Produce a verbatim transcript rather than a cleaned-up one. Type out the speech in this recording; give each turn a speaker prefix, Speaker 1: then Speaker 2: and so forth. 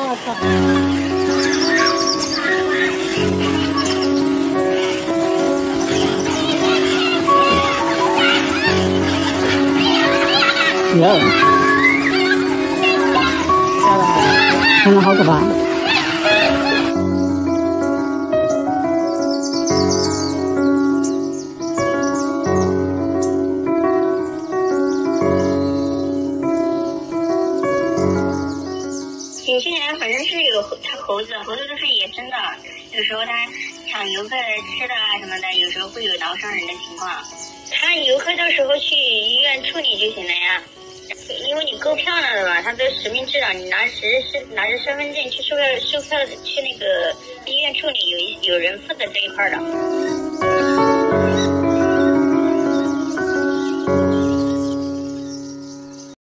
Speaker 1: 我操！哟，吓了，看着好可怕。
Speaker 2: 前些年反正是有它猴子，猴子都是野生的，有时候它抢游客吃的啊什么的，有时候会有挠伤人的情况。他游客到时候去医院处理就行了呀，因为你购票了的吧，他都实名制了，你拿实是拿着身份证去售票售票去那个医院处理，有有人负责这一块的。